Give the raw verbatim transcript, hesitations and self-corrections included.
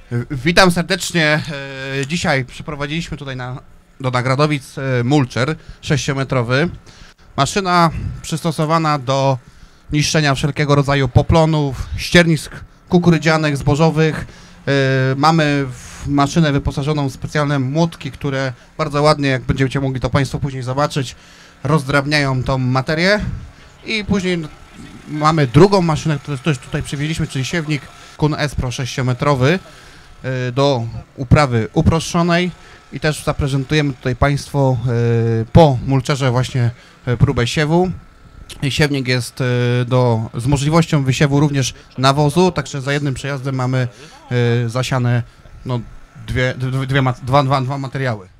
Witam serdecznie. Dzisiaj przeprowadziliśmy tutaj na, do Nagradowic mulcher sześciometrowy. Maszyna przystosowana do niszczenia wszelkiego rodzaju poplonów, ściernisk kukurydzianych, zbożowych. Mamy maszynę wyposażoną w specjalne młotki, które bardzo ładnie, jak będziecie mogli to Państwo później zobaczyć, rozdrabniają tą materię. I później mamy drugą maszynę, którą też tutaj przywieźliśmy, czyli siewnik Kun S-Pro sześciometrowy do uprawy uproszczonej i też zaprezentujemy tutaj Państwu po mulcherze właśnie próbę siewu. Siewnik jest do, z możliwością wysiewu również nawozu, także za jednym przejazdem mamy zasiane no, dwie, dwie, dwie, dwa, dwa, dwa materiały.